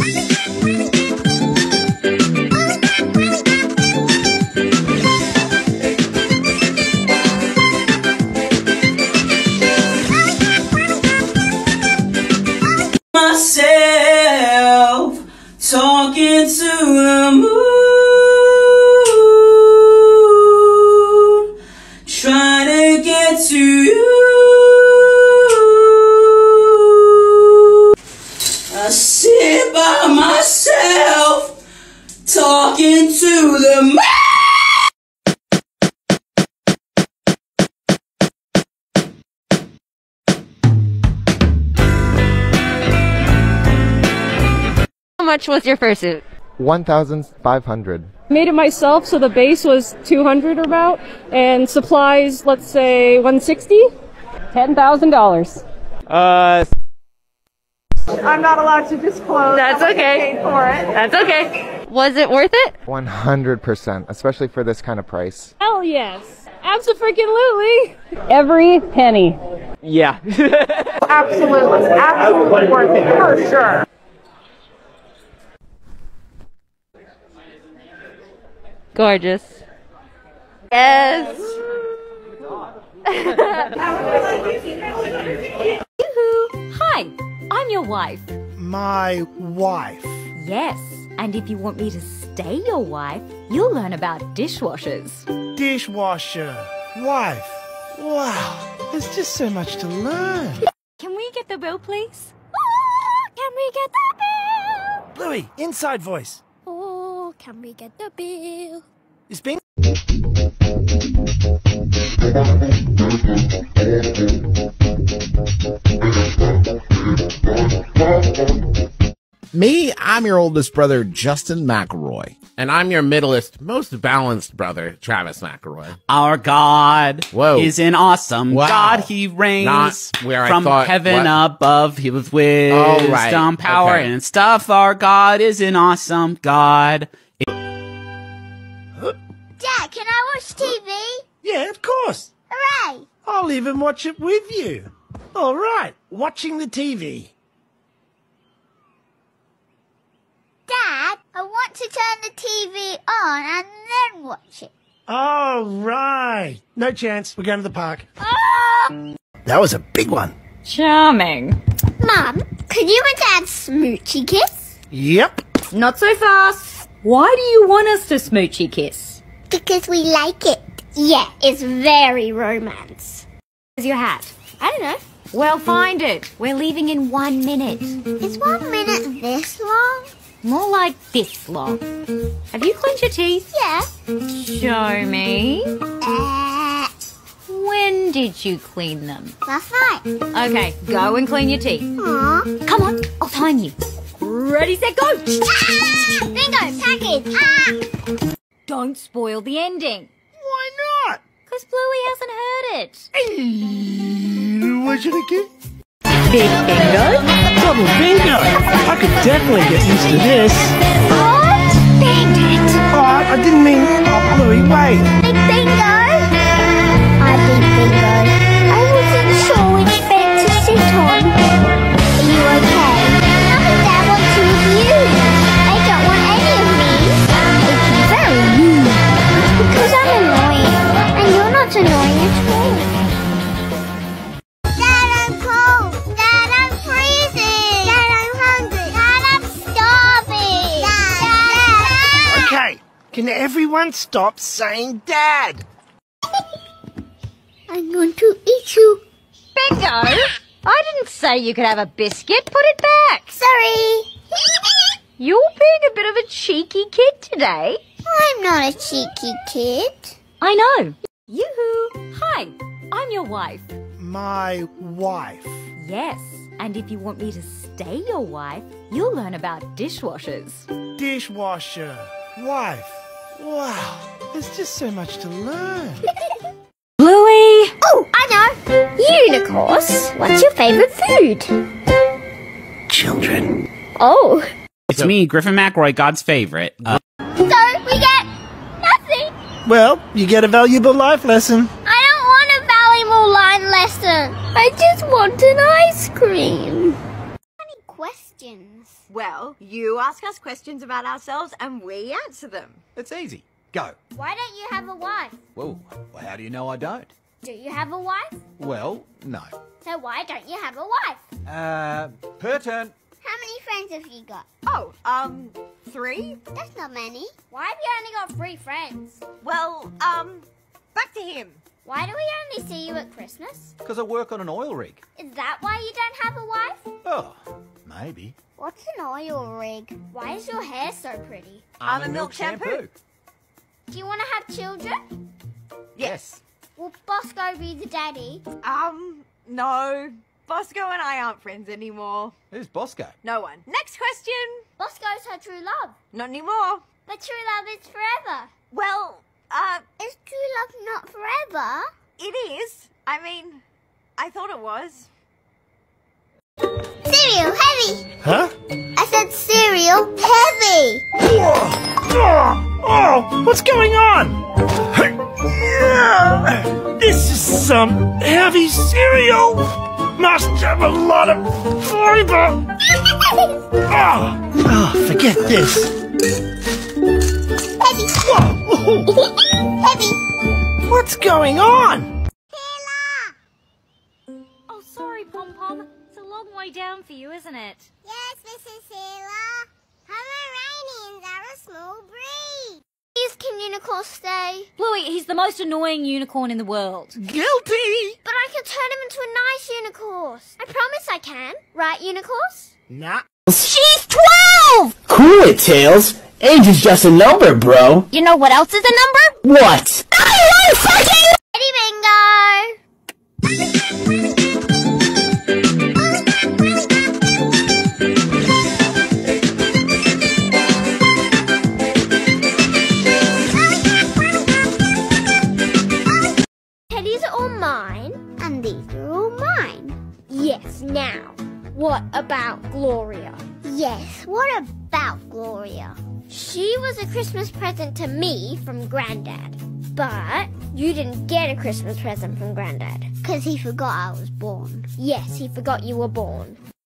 Myself talking to the moon, trying to get to you. I sit by myself talking to the moon. How much was your fursuit? 1,500. Made it myself, so the base was 200 or about, and supplies, let's say 160? $10,000. I'm not allowed to disclose. That's okay. Paid for it. That's okay. Was it worth it? 100%, especially for this kind of price. Hell yes. Abso-freaking-lutely. Every penny. Yeah. Absolutely. Absolutely worth it, for sure. Gorgeous. Yes. Yoo-hoo. Hi, I'm your wife. My wife? Yes, and if you want me to stay your wife, you'll learn about dishwashers. Dishwasher. Wife. Wow, there's just so much to learn. Can we get the bill, please? Oh, can we get the bill? Bluey, inside voice. Oh, can we get the bill? It's been... Me, I'm your oldest brother, Justin McElroy. And I'm your middlest, most balanced brother, Travis McElroy. Our God is an awesome God. He reigns Not where I from thought, heaven what? above. He was wisdom, power, Okay. and stuff. Our God is an awesome God. Dad, can I watch TV? Yeah, of course. Hooray! I'll even watch it with you. All right, watching the TV. Dad, I want to turn the TV on and then watch it. All right. No chance. We're going to the park. Oh! That was a big one. Charming. Mum, could you and Dad smoochy kiss? Yep. Not so fast. Why do you want us to smoochy kiss? Because we like it. Yeah, it's very romance. Where's your hat? I don't know. Well, find it. We're leaving in 1 minute. Is 1 minute this long? More like this long. Have you cleaned your teeth? Yeah. Show me. When did you clean them? Last night. Okay, go and clean your teeth. Aww. Come on, I'll time you. Ready, set, go! Ah! Bingo, package. Ah! Don't spoil the ending. Why not? Because Bluey hasn't heard it. What should I get? Big bingo. Double bingo. I could definitely get used to this. What? Dang it. Oh, I didn't mean... Oh, Bluey, wait. Big bingo. I did bingo. I wasn't sure which bed to sit on. Are you okay? Mum and Dad want to with you. They don't want any of me. Which is very rude. Because I'm annoying. And you're not annoying at all. Dad, I'm cold. Dad, I'm freezing. Dad, I'm hungry. Dad, I'm starving. Dad. Okay, can everyone stop saying Dad? I'm going to eat you. Bingo! I didn't say you could have a biscuit. Put it back. Sorry. You're being a bit of a cheeky kid today. I'm not a cheeky kid. I know. Yoo-hoo. Hi, I'm your wife. My wife. Yes, and if you want me to stay your wife, you'll learn about dishwashers. Dishwasher. Wife. Wow, there's just so much to learn. Bluey! Oh, I know. Unicorns. What's your favourite food? Children. Oh. It's me, Griffin McElroy, God's favorite. So we get nothing. Well, you get a valuable life lesson. I don't want a valuable line lesson. I just want an ice cream. Funny questions. Well, you ask us questions about ourselves and we answer them. It's easy. Go. Why don't you have a wife? Well, how do you know I don't? Do you have a wife? Well, no. So why don't you have a wife? Per turn. How many friends have you got? Oh, 3? That's not many. Why have you only got 3 friends? Well, back to him. Why do we only see you at Christmas? Because I work on an oil rig. Is that why you don't have a wife? Oh, maybe. What's an oil rig? Why is your hair so pretty? I'm a milk shampoo. Do you want to have children? Yes. Will Bosco be the daddy? No. Bosco and I aren't friends anymore. Who's Bosco? No one. Next question. Bosco's her true love. Not anymore. But true love is forever. Well, is true love not forever? It is. I mean, I thought it was. Cereal heavy. Huh? I said cereal heavy. Oh, what's going on? This is some heavy cereal. Must have a lot of fiber. Forget this. Heavy. Whoa. Heavy. What's going on? Oh, sorry, Pom Pom. It's a long way down for you, isn't it? Yes, Mrs. Sailor. Pomeranians are a small breed. Please, can unicorns stay? Bluey, he's the most annoying unicorn in the world. Guilty. But I can turn him into a nice unicorn. I promise I can. Right, unicorns? Nah. She's 12! Cool it, Tails. Age is just a number, bro. You know what else is a number? What? Ready, bingo! Teddies are all mine, and these are all mine. Yes, now, what about Gloria? Yes, what about Gloria? She was a Christmas present to me from Granddad. But you didn't get a Christmas present from Granddad. Because he forgot I was born. Yes, he forgot you were born.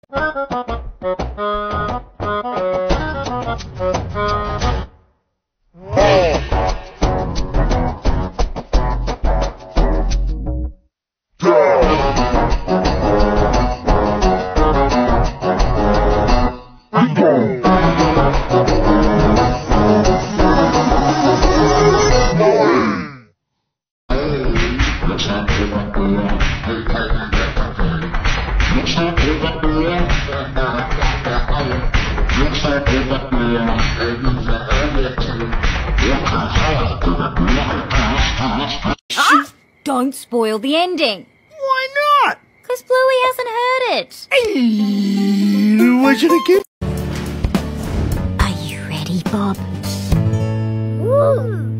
Don't spoil the ending. Why not? Because Bluey hasn't heard it. What should I get? Are you ready, Bob? Ooh.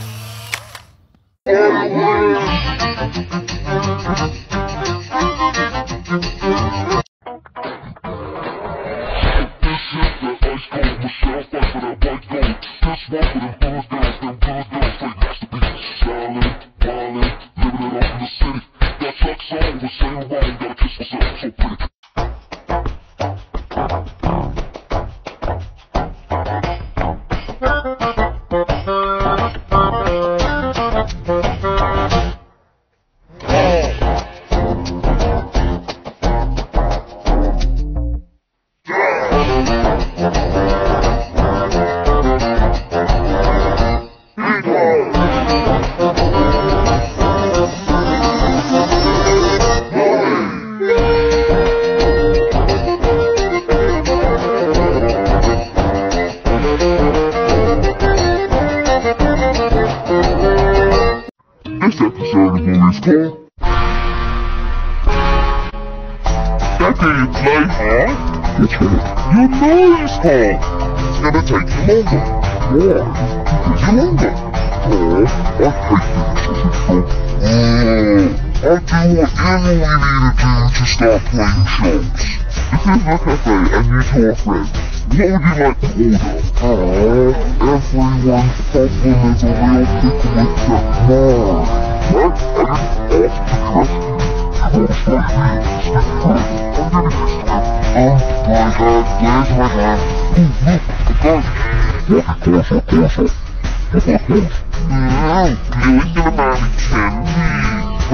This episode of Bluey's called That day you play hard? It's hard. You know it's hard. It's gonna take you longer. Why? Because you're longer. Oh, I hate this. I'll do whatever we need to do to start playing shows. If there's a cafe and you two are friends, what would you like to order? Everyone's problem is a real pickle with that mom. Right? I didn't ask to trust you. You gotta stay here. Stick to it. I'm gonna get to it. My hand, where's my hand? Look, it goes. What goes? Bluey's gonna marry Candy.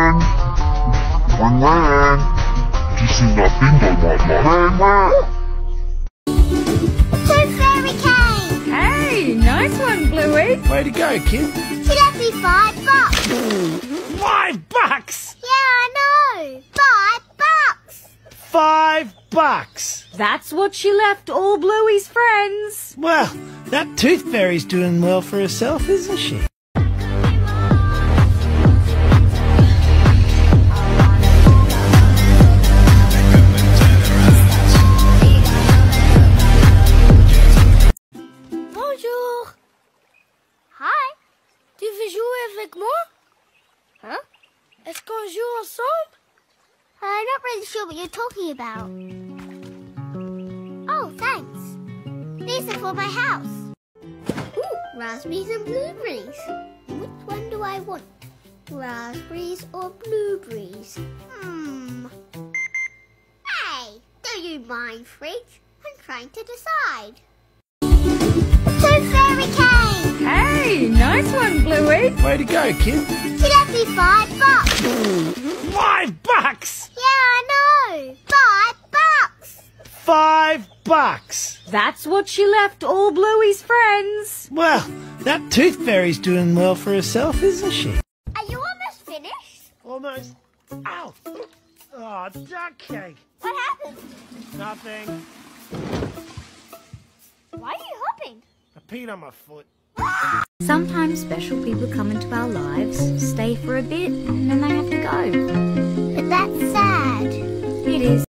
Ring. Did you see that bingo, my Tooth Fairy came! Hey, nice one, Bluey. Way to go, kid. She left me $5. $5? Yeah, I know. $5. $5? That's what she left all Bluey's friends. Well, that tooth fairy's doing well for herself, isn't she? Bonjour. Hi. Tu veux jouer avec moi? Huh? Est-ce qu'on joue ensemble? I'm not really sure what you're talking about. Oh, thanks. These are for my house. Ooh, raspberries and blueberries. Which one do I want? Raspberries or blueberries? Hey, do you mind, Fridge? I'm trying to decide. Tooth Fairy came! Hey, nice one, Bluey. Way to go, kid. She left me $5. $5? Yeah, I know. $5. $5? That's what she left all Bluey's friends. Well, that tooth fairy's doing well for herself, isn't she? Are you almost finished? Almost. Ow! Oh, duck cake. What happened? Nothing. Why are you hopping? I peed on my foot. Sometimes special people come into our lives, stay for a bit, and then they have to go. But that's sad. It is.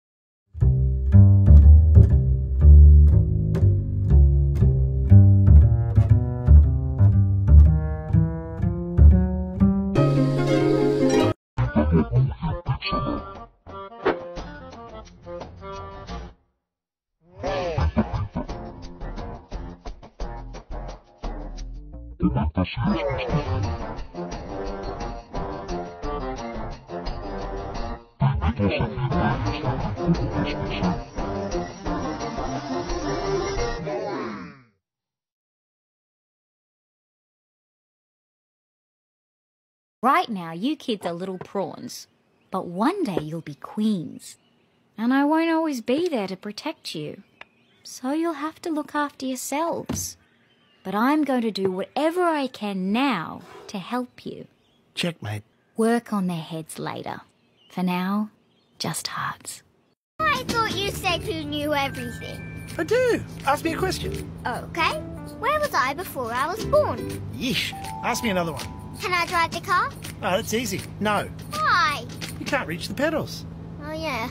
Right now, you kids are little prawns, but one day you'll be queens. And I won't always be there to protect you. So you'll have to look after yourselves. But I'm going to do whatever I can now to help you. Checkmate. Work on their heads later. For now, just hearts. I thought you said you knew everything. I do. Ask me a question. Okay. Where was I before I was born? Yeesh. Ask me another one. Can I drive the car? Oh, that's easy. No. Why? You can't reach the pedals. Oh, yeah.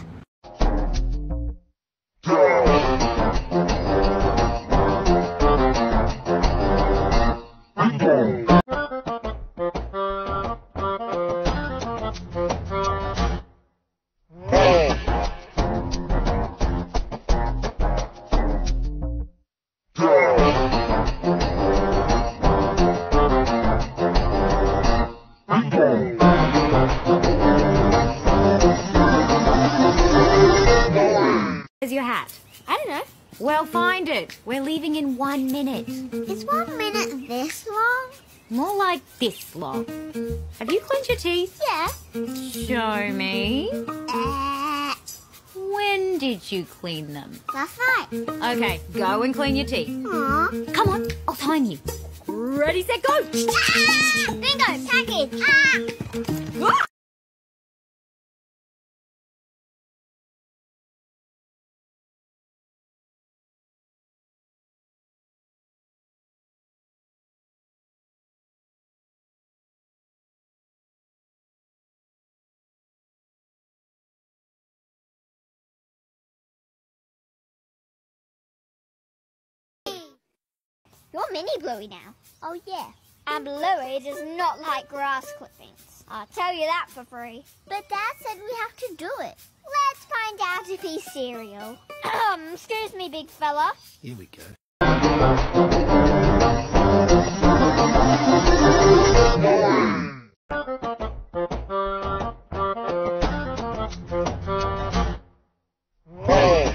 Where's your hat? I don't know. Well, find it. We're leaving in 1 minute. Is 1 minute this long? More like this long. Have you cleaned your teeth? Yeah. Show me. When did you clean them? Last night. Okay, go and clean your teeth. Aww. Come on, I'll time you. Ready, set, go! Ah! Bingo, package. Ah! You're mini Bluey now. Oh, yeah. And Bluey does not like grass clippings. I'll tell you that for free. But Dad said we have to do it. Let's find out if he's cereal. Excuse me, big fella. Here we go. Oh.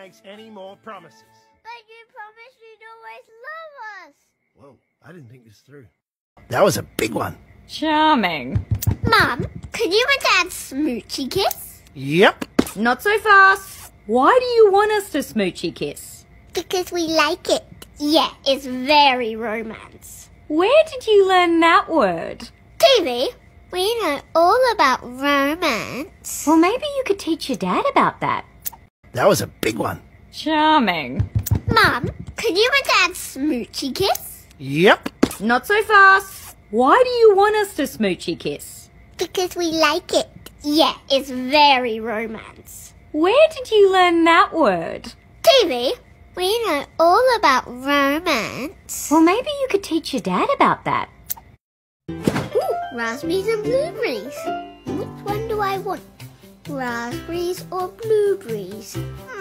makes any more promises. But you promised you'd always love us. Whoa, I didn't think this through. That was a big one. Charming. Mum, could you and Dad smoochy kiss? Yep. Not so fast. Why do you want us to smoochy kiss? Because we like it. Yeah, it's very romance. Where did you learn that word? TV, we know all about romance. Well, maybe you could teach your dad about that. That was a big one. Charming. Mum, could you and Dad smoochy kiss? Yep. Not so fast. Why do you want us to smoochy kiss? Because we like it. Yeah, it's very romance. Where did you learn that word? TV, we know all about romance. Well, maybe you could teach your dad about that. Ooh, raspberries and blueberries. Which one do I want? Raspberries or blueberries?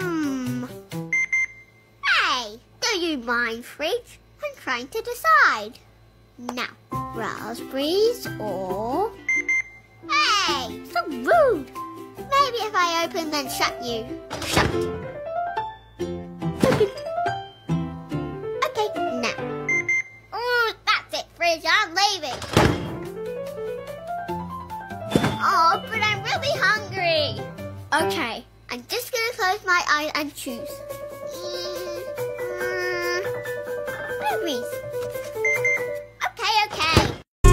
Hey, do you mind, Fridge? I'm trying to decide. Now, raspberries or... Hey, so rude. Maybe if I open then shut you. Shut. Okay, now. Oh, that's it, Fridge. I'm leaving. Oh, but I'm really hungry. Okay, I'm just gonna close my eyes and choose. Blueberries. Okay.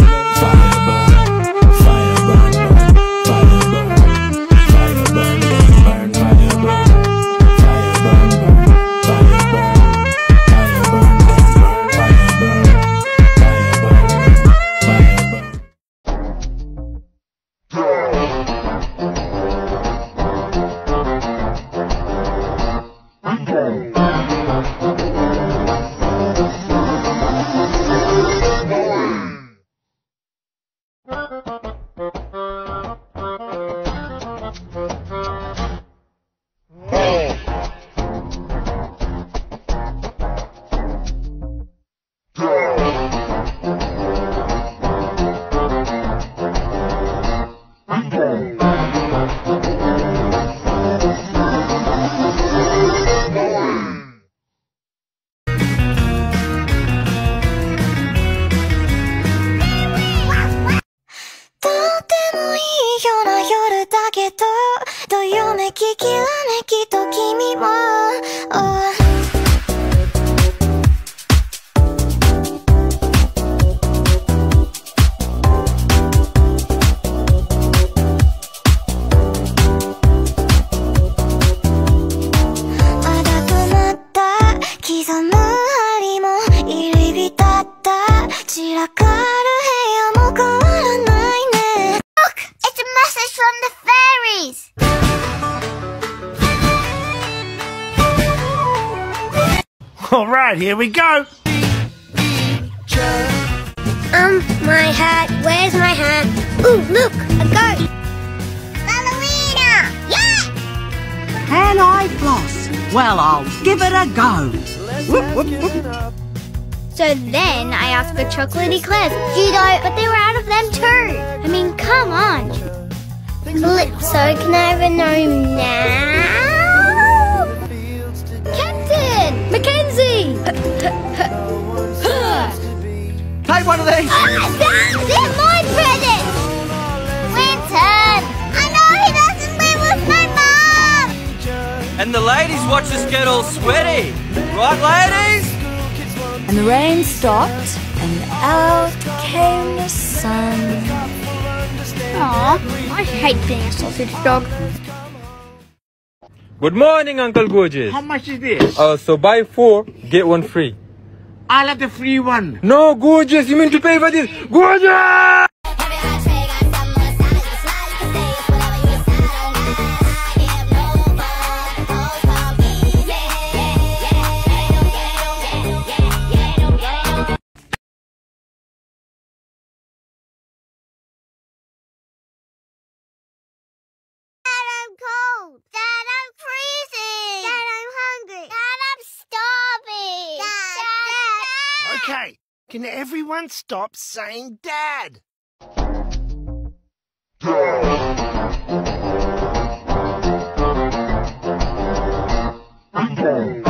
All right, here we go. My hat. Where's my hat? Ooh, look, a goat. Ballerina! Yeah! Can I floss? Well, I'll give it a go. Whoop, whoop, whoop. So then I asked for chocolatey eclairs, Judo, but they were out of them too. I mean, come on. Calypso, can I have a gnome now? Captain! Mackenzie! Take one of these. They're my presents! Winton! I know he doesn't live with my mom! And the ladies watch us get all sweaty. Right, ladies? And the rain stopped, and out came the sun. Aw, I hate being a sausage dog. Good morning, Uncle Gorgeous. How much is this? So buy 4, get 1 free. I'll have the free one. No, Gorgeous, you mean to pay for this? Gorgeous! Dad, I'm freezing! Dad, I'm hungry! Dad, I'm starving! Dad! Okay, can everyone stop saying Dad? time.